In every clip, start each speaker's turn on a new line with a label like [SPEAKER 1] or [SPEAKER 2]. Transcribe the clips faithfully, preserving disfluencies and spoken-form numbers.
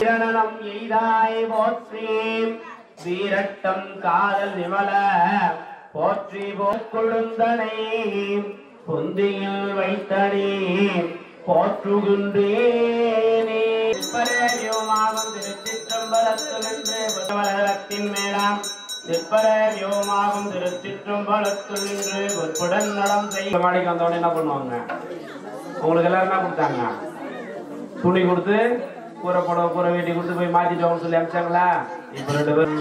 [SPEAKER 1] வீரணம் எய்தாய் போற்றி வீரட்டம் காதல் விமல போற்றி போக்குழுந்தனை பொந்தியில் வைத்தனே போற்றுகின்றேனே. சிற்பரவியோமாகும் திருச்சிற்றம்பலத்தின் மேலாம் சிற்பரவியோமாகும் திருச்சிற்றம்பலத்தில் நின்று பொற்புடன் நடம் செய்ய மாடிக்கு வந்தவொடனே என்ன பண்ணுவாங்க? உங்களுக்கு எல்லாரும் என்ன கொடுத்தாங்க? துணி கொடுத்து கூரை புடவை கூரை வேட்டி கொடுத்து போய் மாத்திட்டோம்னு சொல்லி அனுப்பிச்சாங்களா? இப்ப ரெண்டு பேரும்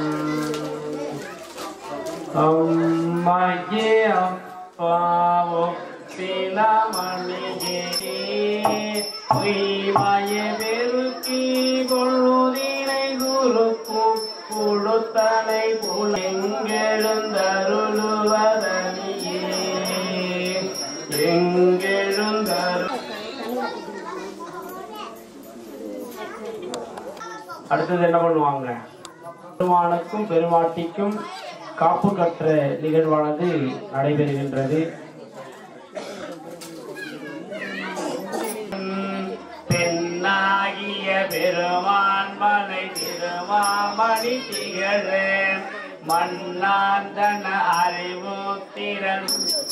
[SPEAKER 1] அம்மாயே அப்பாவோ பிளமணியே பெருக்கி கொள்ளுதினை குருக்கும் குழுத்தனை புலெங்கெழுந்தருளுவதனியே எங்கெழுந்தரு. அடுத்தது என்ன பண்ணுவாங்க? பெருமானுக்கும் பெருமாட்டிக்கும் காப்பு கற்ற நிகழ்வானது நடைபெறுகின்றது. பெண்ணாகிய பெருமான் மலை திருமாமணி திகழ மண்ணாந்தன அறிவு திறன்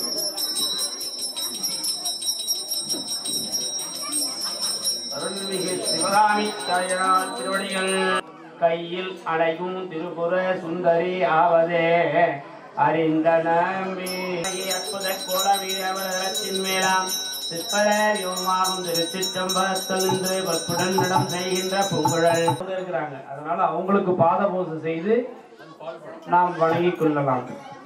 [SPEAKER 1] அருள்மிகு சிவகாமி தாயார் திருவடிகள் கையில் அடையும் திருப்புர சுந்தரி ஆவதே அறிந்தனமே. அற்புத கோல வீரவரத்தின் மேலாம் சிற்பரவியோமாகும் திருச்சிற்றம்பலத்தில் நின்று பற்புடன் நடம் செய்கின்ற பூங்குழல் இருக்கிறாங்க. அதனால அவங்களுக்கு பாத பூசை செய்து நாம் வணங்கிக் கொள்ளலாம்.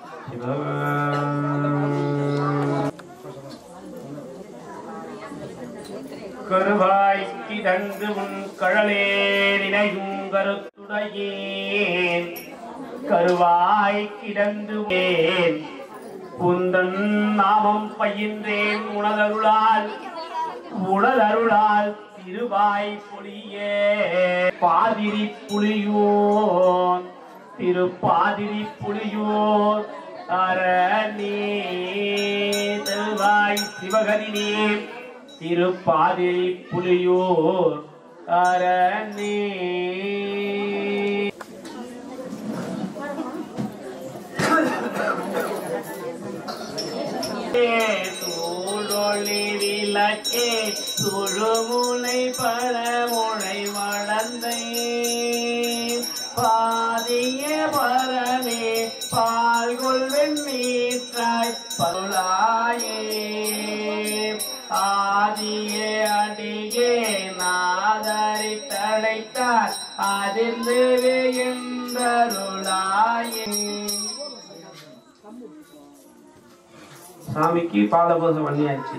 [SPEAKER 1] கருவாய்க்கு தந்து உன் கழலே நினையும் கருத்துடையேன் கருவாய் கிடந்து குந்தன் நாமம் பயின்றேன் உணதருளால் உணதருளால் திருவாய் பொழியே பாதிரி புலியோர் திருப்பாதிரி புலியோர் அரணே திருவாய் சிவகதினே திருப்பாதிரி புலியோர் அரணே. சூழொளி விளக்கே சுழுமுனை பழமுனை வளர்ந்தை பாதிய பரமே பால்கொள் வெண்ணீற்றாய் பருளாயே ஆதிய அடியே நாதரி தடைத்தார் அதிர்ந்து என்றருளாயே. சாமிக்கு பாதபோசம் பண்ணியாச்சு.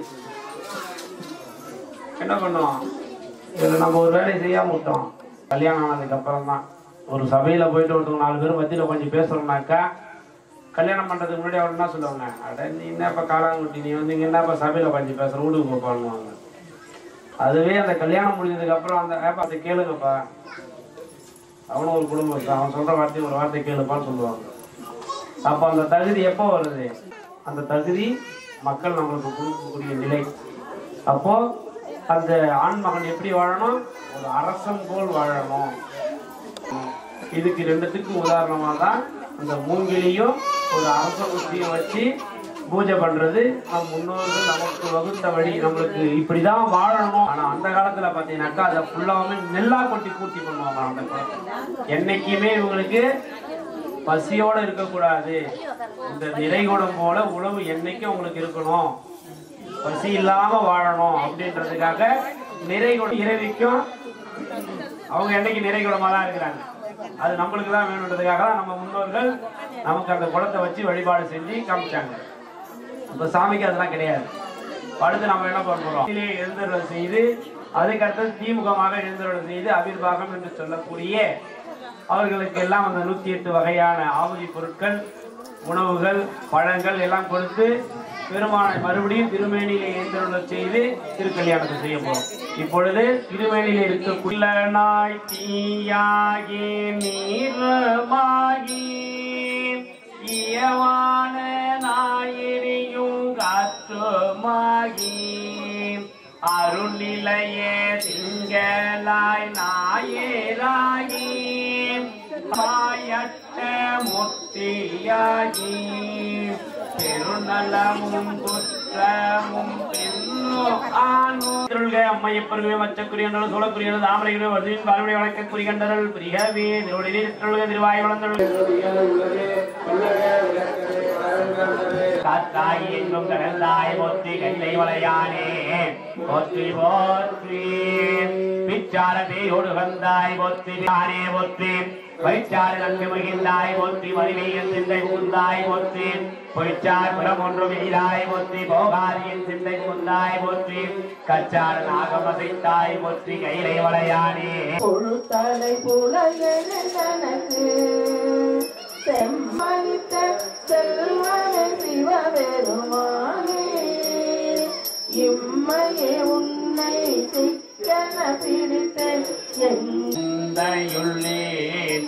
[SPEAKER 1] என்ன பண்ணோம்? இதுல நம்ம ஒரு வேலையை செய்யாம விட்டோம். கல்யாணம் ஆனதுக்கு அப்புறம் தான் ஒரு சபையில போயிட்டு ஒருத்தவங்க நாலு பேரும் மத்தியில கொஞ்சம் பேசுறோம்னாக்கா கல்யாணம் பண்றதுக்கு முன்னாடி அவர் என்ன சொல்லுவாங்க? அட நீ என்னப்பா காலாங்குட்டி, நீ வந்து இங்க என்னப்பா சபையில கொஞ்சம் பேசுற வீட்டுக்கு போப்பாங்க. அதுவே அந்த கல்யாணம் முடிஞ்சதுக்கு அப்புறம் அந்த ஏப்பா அதை கேளுங்கப்பா, அவனும் ஒரு குடும்பம், அவன் சொல்ற வார்த்தையை ஒரு வார்த்தை கேளுப்பான்னு சொல்லுவாங்க. அப்ப அந்த தகுதி எப்போ வருது? அந்த தகுதி மக்கள் நம்மளுக்கு கொடுக்கக்கூடிய நிலை. அப்போ அந்த ஆண்மகன் எப்படி வாழணும்? ஒரு அரசன் போல் வாழணும். இதுக்கு ரெண்டுத்துக்கு உதாரணமா தான் அந்த மூங்கிலையும் ஒரு அரச குச்சியை வச்சு பூஜை பண்றது நம் முன்னோர்கள் நமக்கு வகுத்த வழி. நம்மளுக்கு இப்படிதான் வாழணும். ஆனா அந்த காலத்துல பாத்தீங்கன்னாக்கா அதை ஃபுல்லாவே நெல்லா கொட்டி பூர்த்தி பண்ணுவாங்க. அந்த காலத்துல என்னைக்குமே இவங்களுக்கு பசியோட இருக்கக்கூடாது. இந்த நிறைகுடம் போல உணவு என்னைக்கும் அவங்களுக்கு இருக்கணும், பசி இல்லாம வாழணும் அப்படின்றதுக்காக நிறைகுடம் இறைவிக்கும் அவங்க என்னைக்கு நிறைகுடமா தான் இருக்கிறாங்க. அது நம்மளுக்கு தான் வேணுன்றதுக்காக தான் நம்ம முன்னோர்கள் நமக்கு அந்த குடத்தை வச்சு வழிபாடு செஞ்சு காமிச்சாங்க. இப்ப சாமிக்கு அதெல்லாம் கிடையாது. அடுத்து நம்ம என்ன பண்ணுறோம்? எழுந்தருளை செய்து அதுக்கடுத்து தீமுகமாக எழுந்தருளை செய்து அபிர்வாகம் என்று சொல்லக்கூடிய அவர்களுக்கு எல்லாம் அந்த நூத்தி எட்டு வகையான ஆவுதி பொருட்கள், உணவுகள், பழங்கள் எல்லாம் கொடுத்து பெருமானை மறுபடியும் திருமேனியிலே எழுந்தருளை செய்து திருக்கல்யாணத்தை செய்ய போறோம். இப்பொழுது திருமேனியிலே இருக்கக்கூடிய நாய் தீயாகி நீரமாகி இயவான நாயிரியும் காற்றுமாகி அருள்நிலையே திங்களாய் நாய் மாயேராகி மாயட்ட முத்தியாகி பெருநலமும் குற்றமும் அம்மையப்பருவே மச்சக்குரிய சோழக்குரிய தாமரையுடைய வசதியின் பாலுடைய வழக்கக்குரிய கண்டரல் பிரிகவே திருவாய் வளர்ந்தருள் காத்தாய் எங்கும் கடந்தாய் போற்றி கைலை வளையானே போற்றி போற்றி பிச்சார பேயோடு வந்தாய் போற்றி ஆனே போற்றி வைச்சாறு நன்கு மகிழ்ந்தாய் போற்றி மணிமையின் சிந்தை புகுந்தாய் போற்றி பொய்ச்சார் புறம் ஒன்று வெயிலாய் போற்றி போகாரியின் சிந்தை புகுந்தாய் போற்றி கச்சார் நாகமசைத்தாய் போற்றி கைலை வளையானே
[SPEAKER 2] பொழுத்தலை புலகனக்கு செம்மணித்த செல்வன சிவபெருமானே இம்மையே உன்னை சிக்கன பிடித்தேன்
[SPEAKER 1] எந்தையுள்ளேன்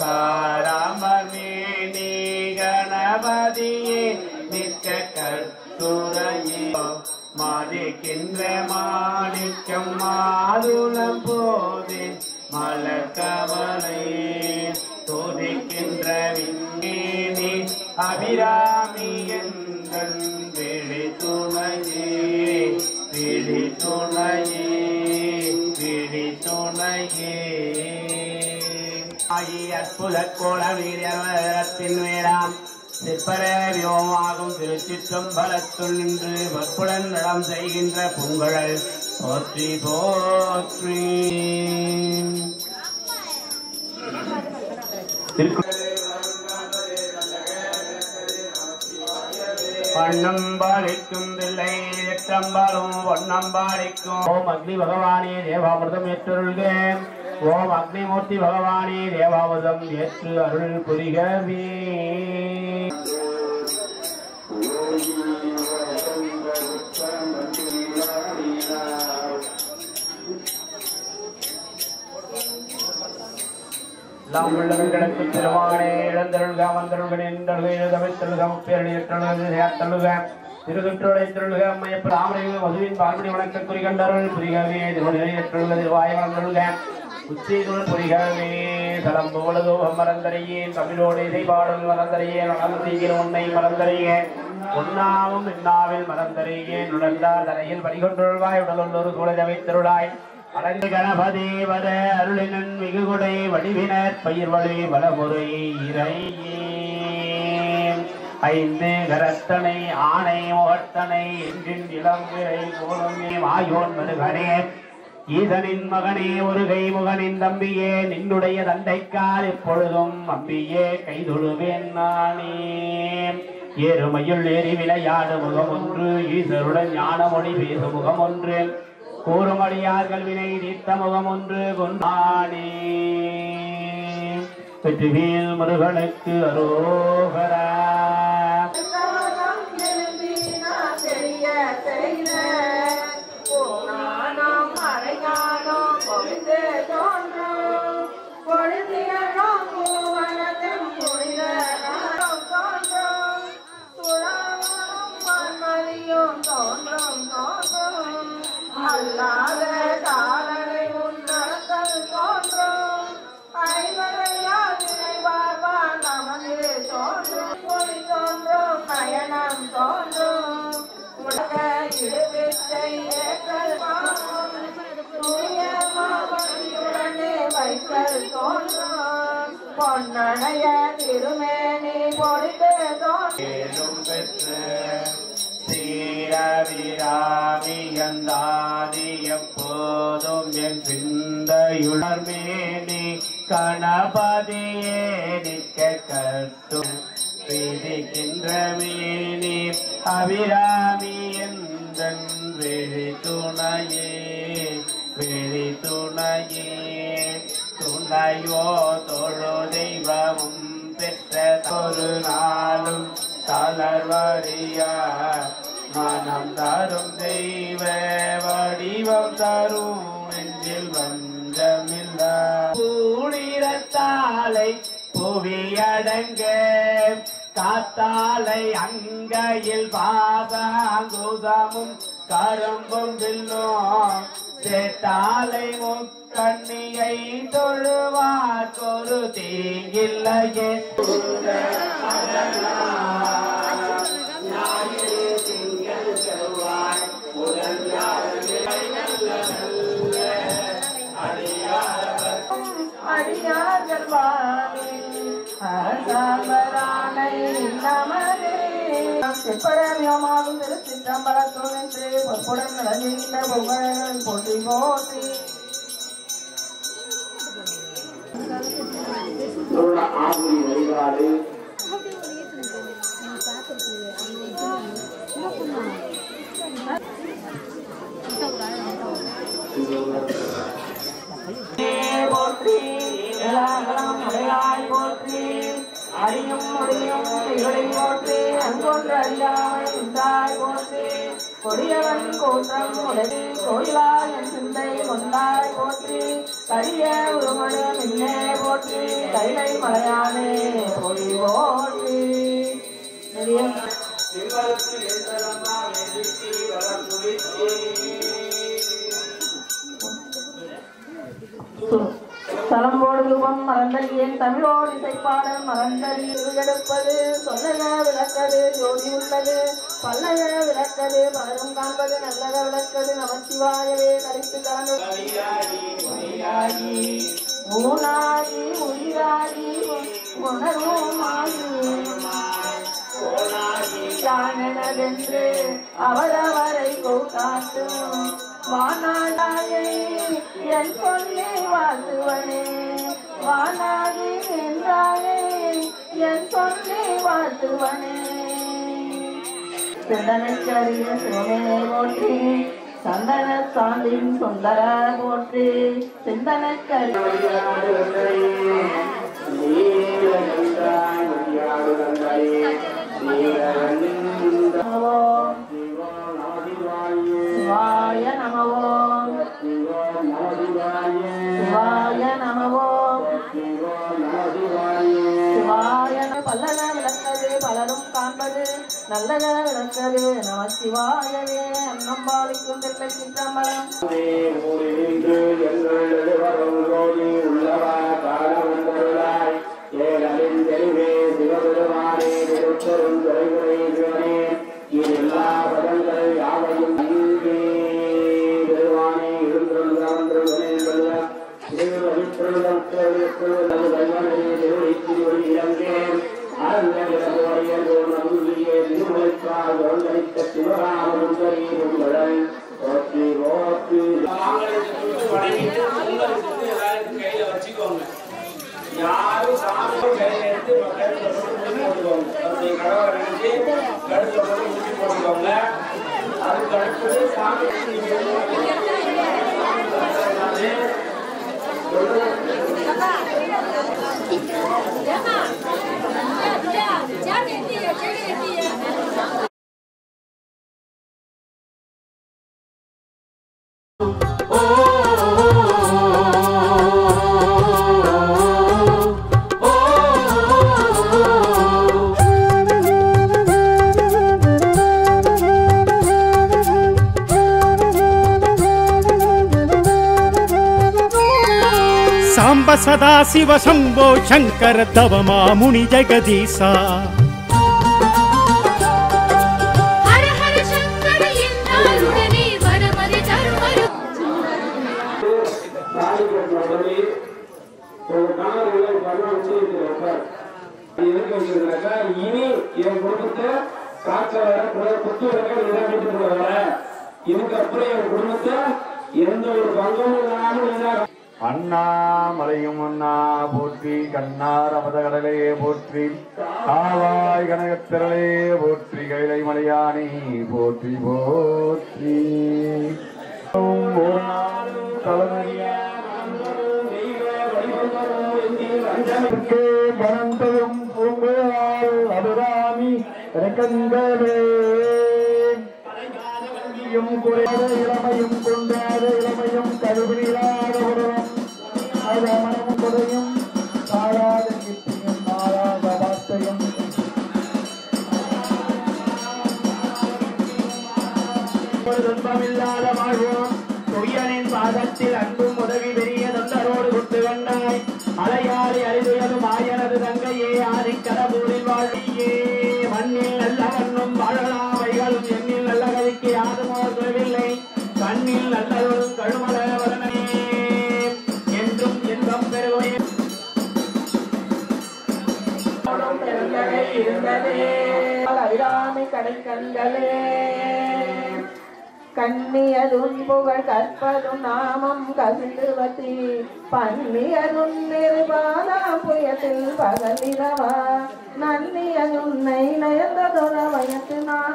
[SPEAKER 1] காரமேனி கணபதியே நிற்க கட்டுரையே மதிக்கின்ற மாணிக்கம் மாதுளம் போதே மலக்கவலை துதிக்கின்ற விண்ணேனி அபிராமி எந்தன் விழி துணையே விழி துணையே விழி துணையே அற்புத கோல வீரத்தின் வேறாம் சிற்பர வியோமாகும் திருச்சிற்றம்பலத்துள் நின்று வற்புடன் நடம் செய்கின்ற பொங்கழல் போற்றி போற்றி பண்ணம்பாளிக்கும் தில்லை எட்டம்பாலும் பொன்னம்பாளிக்கும் ஓம் அக்னி பகவானே தேவாமிர்தம் ஏற்றருள்க ஓம் அக்னிமூர்த்தி பகவானே தேவாமிர்தம் ஏற்று அருள் புரிகவே கிழக்கு திருவாகனே இழந்தருள்க வந்தருள்கள் என்றருள்க எழுதமைத்தருள்க முப்பேரடி ஏற்றருள்க சேர்த்தருள்க திருக்குற்றோடை திருள்க அம்மையப்ப ராமரையும் மதுவின் பார்மணி வணக்க குறிகண்டருள் புரிகவே திருநிலை ஏற்றருள்க திருவாய் வளர்ந்தருள்க உச்சிதுள் புரிகவே தலம் புகழதோகம் மறந்தறியேன் தமிழோடு இசைபாடல் மறந்தறியேன் வளர்ந்தீங்கில் உன்னை மறந்தறியேன் உண்ணாவும் இன்னாவில் மறந்தறியேன் உணர்ந்தார் தரையில் வழிகொண்டுள்வாய் உடலுள்ளொரு சூழலை திருளாய் அழகு கணபதி வர அருளினன் மிகுகுடை வடிவினர் பயிர் வழி வளமுறை இறையே ஐந்து கரத்தனை ஆணை முகத்தனை என்கின் இளம்பிறை போலும் ஆயோன் மருகனே ஈசனின் மகனே ஒரு கை முகனின் தம்பியே நின்னுடைய தண்டைக்கால் எப்பொழுதும் அம்பியே கைதொழுவேன் நானே ஏறுமையுள் ஏறி விளையாடு முகம் ஒன்று ஈசருடன் ஞான மொழி பேசும் முகம் ஒன்று கூறுமடியார்கள் வினை தீர்த்த முகம் ஒன்று கொண்டானே வெற்றிவேல் முருகனுக்கு அரோகரா
[SPEAKER 2] அல்லாத காலனை உன்னடத்தல் தோன்றும் ஐவரையால் நினைவார்வான் நமது தோன்றும் பொறி தோன்றும் நயனம் தோன்றும் உலக இடுவித்தை ஏற்றல் தூயமாவடியுடனே வைத்தல் தோன்றும் பொன்னணைய திருமேனி பொறித்து தோன்றும் சீரவிராமியந்தாதி எப்போதும் என் சிந்தையுணர்மேனி கணபதியே நிற்க கட்டும் பிடிக்கின்ற மேனி அபிராமி எந்தன் விழி துணையே விழி துணையே துணையோ தொழு தெய்வமும் பெற்ற ஒரு நாளும் தளர்வறியா மனம் தரும் தெய்வ வடிவம் தரும் நெஞ்சில் வஞ்சமில்லா கூடிரத்தாலை புவியடங்க காத்தாலை அங்கையில் பாதாங்குதமும் கரும்பும் வில்லும் சேத்தாலை முக்க கண்ணியை தொழுவார் ஒரு தீங்கில்லையே. அடியார்கள் வாரானை நமதே எப்படமாகும் திருச்சிற்றம்பலத்தோன்று பொற்புடன் நடந்த பொங்கல் போட்டி போற்றி
[SPEAKER 1] ஆகுதி வழிபாடு
[SPEAKER 2] போற்றி உடையாய் போற்றி அறியும் முடியும் திகழை போற்றி அங்கொன்று அறியாமை உண்டாய் போற்றி கொடியவன் கூட்டம் உடனே கோயிலாய் என் சிந்தை கொண்டாய் போற்றி கரிய உருமடு மின்னே போற்றி கைலை மலையானே பொடி போற்றி தலம்போடு ரூபம் மறந்தறியேன் தமிழோடு இசைப்பாடல் மறந்தறி எடுப்பது சொல்லன விளக்கது ஜோதி உள்ளது பல்லக விளக்கது பலரும் காண்பது நல்லத விளக்கது நமச்சிவாயவே கழித்து கலந்து ஊனாகி உயிராகி உணர்வுமாகி யானெனதென்று அவரவரை கூட்டாட்டும் வானாடாயை என் சொல்லி வாழ்த்துவனே வானாகி நின்றாயே என் சொல்லி வாழ்த்துவனே சிந்தனைக்கரிய சிவமே போற்றி சந்தன சாந்தின் சுந்தர போற்றி சிந்தனைக்கரிய சிவாய நமவோம் சிவாய நமவோம் சிவாய பல்லன விளக்கது பலரும் காண்பது நல்லத விளக்கது நம சிவாயவே அன்னம்பாளிக்கும் தெல்லை சிற்றம்பலம்
[SPEAKER 1] எல்லா பதங்கள் யாவையும் பெருவானே யாரும் சாமி கையில எடுத்து போட்டுக்கோங்க கடவுளை நினைச்சு கழுத்துல போட்டு முட்டி போட்டுக்கோங்க. அதுக்கு அடுத்தது சாமி
[SPEAKER 3] सांब सदा शिव शंभो शंकर तव मामुनि जगदीशा हर हर शंकर एन्नालुडने वरमदे तरुवरु
[SPEAKER 1] இனி என் குடும்பத்தை காக்க வர புத்து வர இதுக்கப்புறம் என் குடும்பத்தை எந்த ஒரு பங்கமும் இல்லாமல் அண்ணாமலையும் அண்ணா போற்றி கண்ணார் அமத கடலையே போற்றி காவாய் கனகத்திரளே போற்றி கைலை மலையானே போற்றி போற்றி பரந்ததும் பூங்குழால் அபிராமி கந்தவே குறையாத இளமையும் கொண்டாத இளமையும் கருவிலாத உடலும் மனமும் குறையும் தாழாத கீர்த்தியும் மாறாத வார்த்தையும்
[SPEAKER 2] துன்பமில்லாத வாழ்வோம் துயரின் பாதத்தில் அன்பும் உதவி பெரிய அபிராமி கடை கண்களே கண்ணியதுன் புகழ் கற்பதும் நாமம் கசிந்துவதி பன்னியதுன் நிர்வாணா புயத்தில் பகலிரவா நன்னியதுன்னை நயந்ததொர வயத்து நான்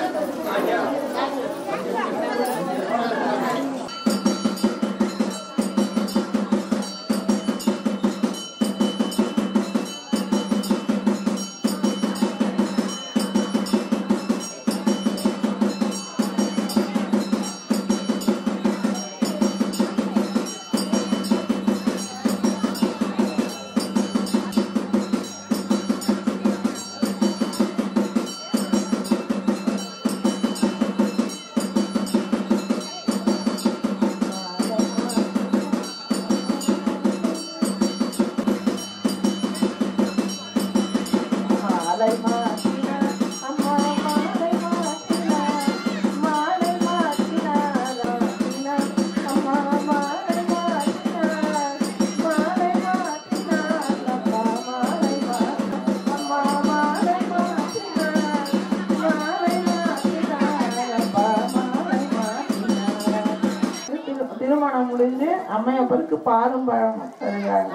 [SPEAKER 2] திருமணம் முடிஞ்சு அம்மையப்பருக்கு பாலும் பழம் தருகிறாங்க.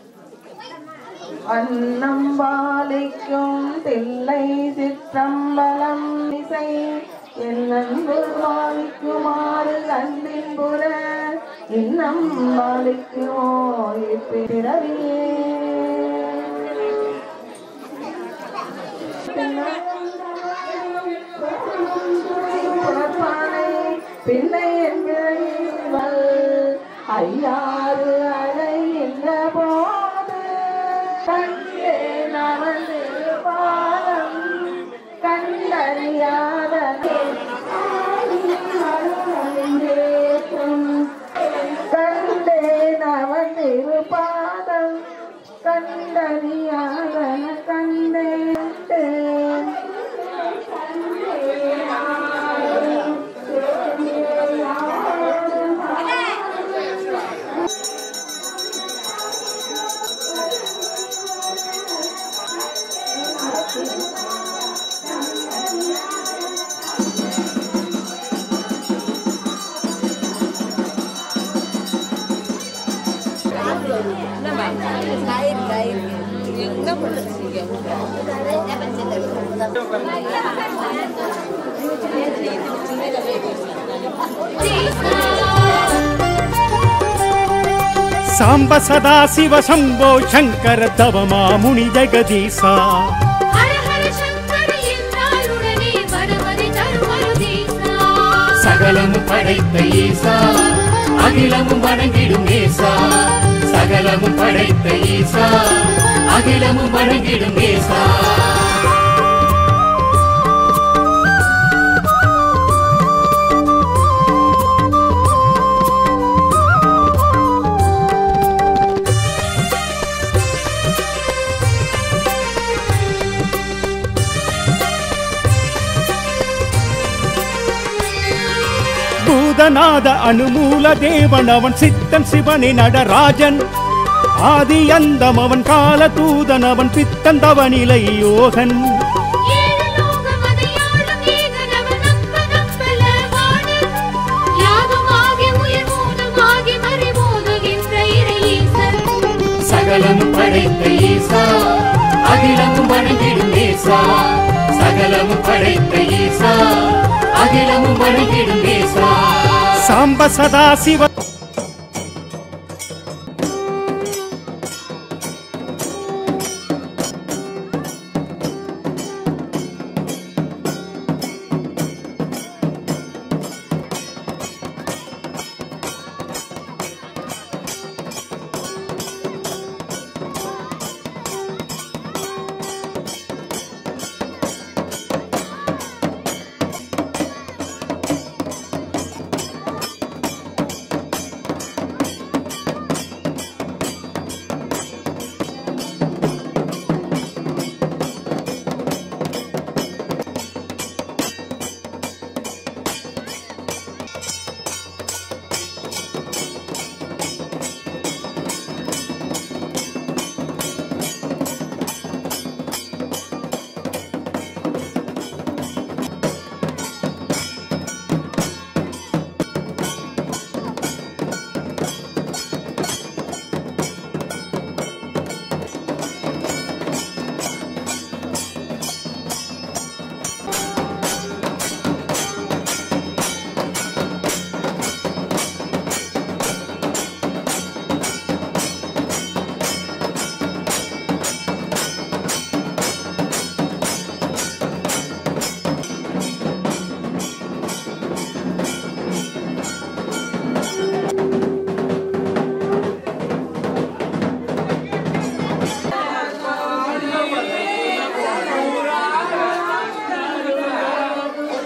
[SPEAKER 2] அன்னம் பாலிக்கும் தில்லை சிற்றம்பலம் இசை என்னன்பு பாலிக்குமாறு கண்டின்புற இன்னம் பாலிக்குமோ இப்பிறவியே பிள்ளை என்கள் ஐயாறு அறை என்ற போது கண்டே நவந்து பாலம் கண்டறியாத கண்டே நவந்து பாதம் கண்டறியாத கண்டே
[SPEAKER 3] சாம்ப சதா சிவ சம்போ சங்கர தவமா முனி ஜெகதீசா சகலமும் படைத்த ஈசா அகிலமும் வணங்கிடும் ஏசா சகலமும் படைத்த ஈசா அகிலமும் வணங்கிடும் ஏசா பூதநாத அனுமூல தேவன் அவன் சித்தன் சிவனே நடராஜன் ஆதி அந்தம் அவன் கால தூதன் அவன் பித்தன் தவநிலை யோகன் சகலமும் படைத்த ஈசா அகிலமும் வணங்கிடும் ஏசா சகலமும் படைத்த ஈசா அகிலமும் வணங்கிடும் ஏசா சாம்ப சதா சிவ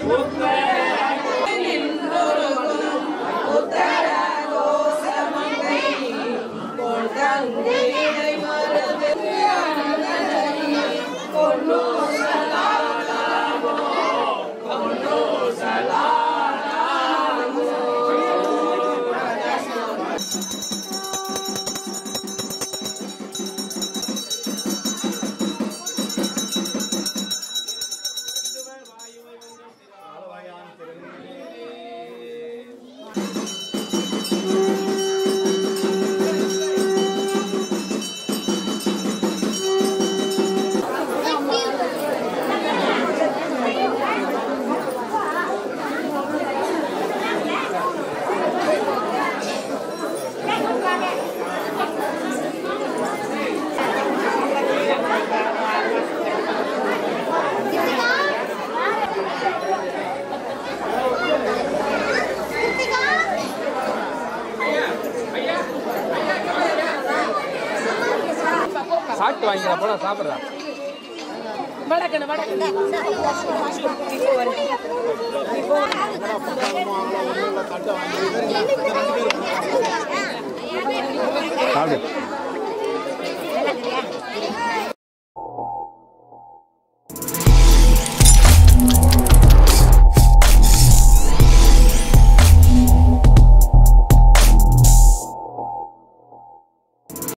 [SPEAKER 4] சாப்பிட்டு வாங்கிக்கிறா போட சாப்பிட்றா
[SPEAKER 5] வடக்கண்ணு வடக்கண்ணு
[SPEAKER 4] சாப்பிடு